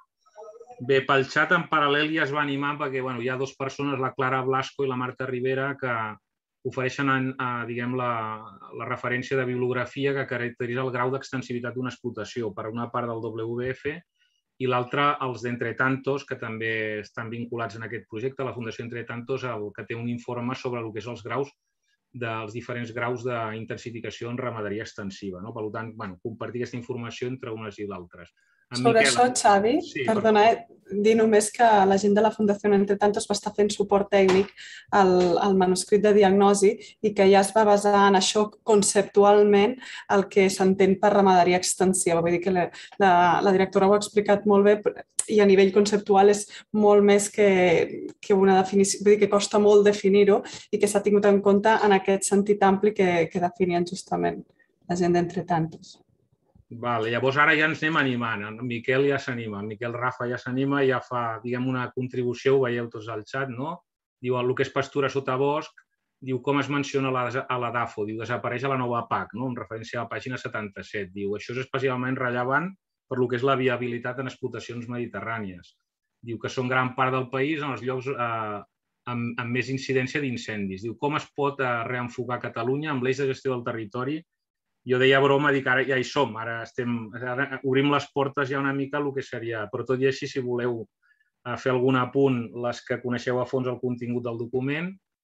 Bé, pel xat en paral·lel ja es va animar perquè bueno, hi ha dues persones, la Clara Blasco i la Marta Rivera, que ofereixen a, diguem, la, la referència de bibliografia que caracteritza el grau d'extensivitat d'una explotació, per una part del W W F i l'altra els d'Entretantos, que també estan vinculats en aquest projecte, la Fundació Entretantos, el que té un informe sobre el que són els graus dels diferents graus d'intensificació en ramaderia extensiva. No? Per tant, bueno, compartir aquesta informació entre unes i d'altres. Sobre això, Xavi, sí, perdona, dir només que la gent de la Fundació Entretantos va estar fent suport tècnic al, al manuscrit de diagnosi i que ja es va basar en això conceptualment el que s'entén per ramaderia extensiva. Vull dir que la, la, la directora ho ha explicat molt bé i a nivell conceptual és molt més que, que una definició, vull dir que costa molt definir-ho i que s'ha tingut en compte en aquest sentit ampli que, que definien justament la gent d'Entretantos. Vale, llavors ara ja ens anem animant. En Miquel ja s'anima, en Miquel Rafa ja s'anima, ja fa, diguem, una contribució, ho veieu tots al xat, no? Diu, el que és pastura sota bosc, diu com es menciona a la DAFO, diu desapareix a la nova P A C, en referència a la pàgina setanta-set. Diu això és especialment rellevant per lo que és la viabilitat en explotacions mediterrànies. Diu que són gran part del país en els llocs amb més incidència d'incendis. Diu com es pot reenfocar Catalunya amb l'eix de gestió del territori. Jo deia a broma, dic ara ja hi som, ara obrim les portes ja una mica el que seria, però tot i així, si voleu fer algun apunt, les que coneixeu a fons el contingut del document,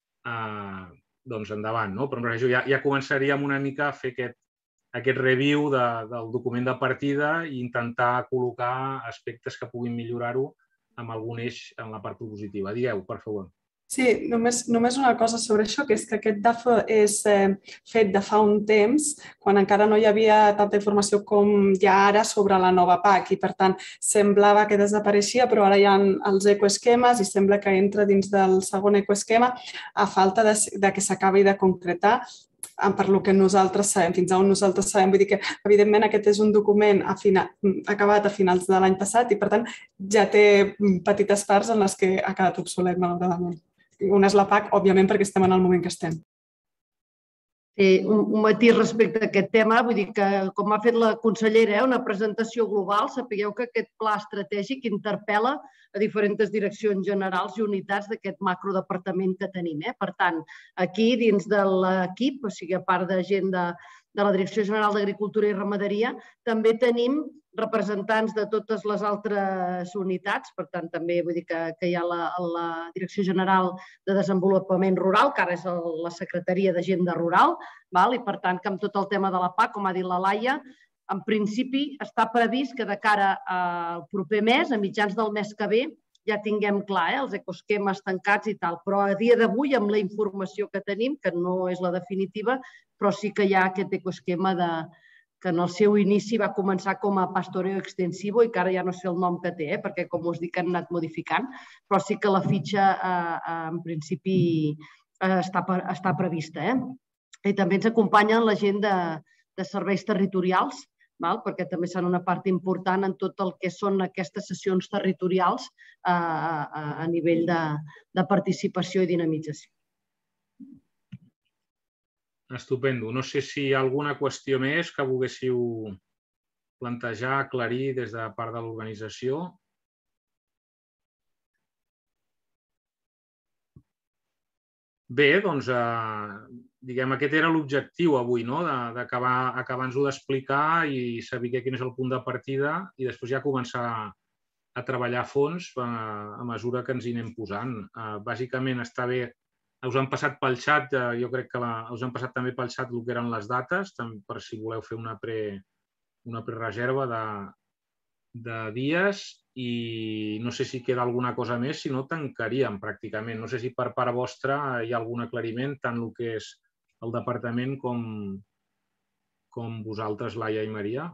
doncs endavant. Però ja començaríem una mica a fer aquest review del document de partida i intentar col·locar aspectes que puguin millorar-ho amb algun eix en la part propositiva. Digueu, per favor. Sí, només una cosa sobre això, que és que aquest DAFO és fet de fa un temps, quan encara no hi havia tanta informació com hi ha ara sobre la nova P A C i, per tant, semblava que desapareixia, però ara hi ha els ecoesquemes i sembla que entra dins del segon ecoesquema a falta que s'acabi de concretar per lo que nosaltres sabem, fins on nosaltres sabem. Vull dir que, evidentment, aquest és un document acabat a finals de l'any passat i, per tant, ja té petites parts en les que ha quedat obsolet, malauradament. Una és la P A C, òbviament, perquè estem en el moment que estem. Sí, un matís respecte a aquest tema, vull dir que, com ha fet la consellera, una presentació global, sapigueu que aquest pla estratègic interpel·la a diferents direccions generals i unitats d'aquest macrodepartament que tenim. Per tant, aquí, dins de l'equip, o sigui, a part de gent de la Direcció General d'Agricultura i Ramaderia, també tenim representants de totes les altres unitats, per tant, també vull dir que hi ha la Direcció General de Desenvolupament Rural, que ara és la Secretaria d'Agenda Rural, i per tant, que amb tot el tema de la P A C, com ha dit la Laia, en principi està previst que de cara al proper mes, a mitjans del mes que ve, ja tinguem clar els ecoesquemes tancats i tal, però a dia d'avui, amb la informació que tenim, que no és la definitiva, però sí que hi ha aquest ecoesquema que en el seu inici va començar com a pastoreo extensivo i que ara ja no sé el nom que té, perquè, com us dic, han anat modificant, però sí que la fitxa, en principi, està prevista. I també ens acompanya la gent de serveis territorials, perquè també són una part important en tot el que són aquestes sessions territorials a nivell de participació i dinamització. Estupendo. No sé si hi ha alguna qüestió més que volguéssiu plantejar, aclarir des de part de l'organització. Bé, doncs, diguem, aquest era l'objectiu avui, d'acabar-nos-ho d'explicar i saber quin és el punt de partida i després ja començar a treballar a fons a mesura que ens hi anem posant. Bàsicament està bé, us han passat pel xat, jo crec que us han passat també pel xat el que eren les dates, per si voleu fer una prereserva de dies i no sé si queda alguna cosa més, si no tancaríem pràcticament. No sé si per part vostra hi ha algun aclariment, tant el que és el departament com vosaltres, Laia i Maria.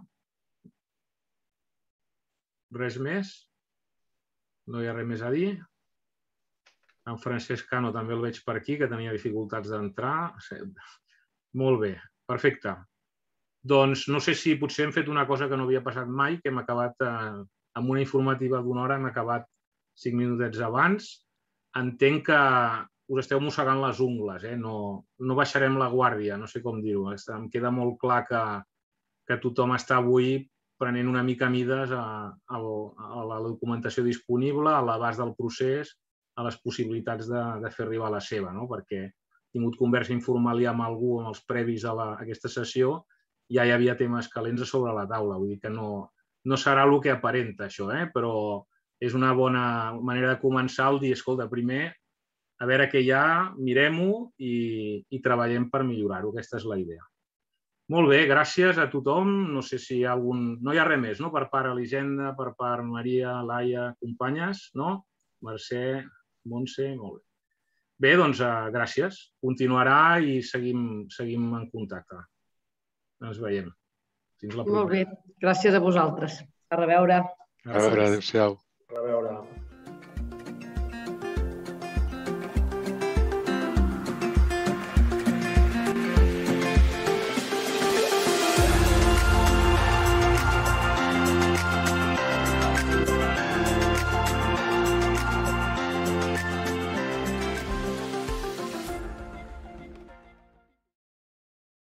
Res més? No hi ha res més a dir? En Francesc Cano també el veig per aquí, que tenia dificultats d'entrar. Molt bé, perfecte. Doncs no sé si potser hem fet una cosa que no havia passat mai, que hem acabat amb una informativa d'una hora, hem acabat cinc minutets abans. Entenc que us esteu mossegant les ungles, no baixarem la guàrdia, no sé com dir-ho. Em queda molt clar que tothom està avui prenent una mica mides a la documentació disponible, a l'abast del procés, a les possibilitats de fer arribar la seva, perquè he tingut conversa informal ja amb algú en els previs a aquesta sessió, ja hi havia temes calents a sobre la taula, vull dir que no serà el que aparenta això, però és una bona manera de començar el dir, escolta, primer, a veure què hi ha, mirem-ho i treballem per millorar-ho, aquesta és la idea. Molt bé, gràcies a tothom, no sé si hi ha algun... No hi ha res més, no?, per part Elisenda, per part Maria, Laia, companyes, no? Mercè, Montse, molt bé. Bé, doncs gràcies. Continuarà i seguim en contacte. Ens veiem. Fins la propera. Molt bé, gràcies a vosaltres. A reveure. A reveure, adéu-siau. A reveure.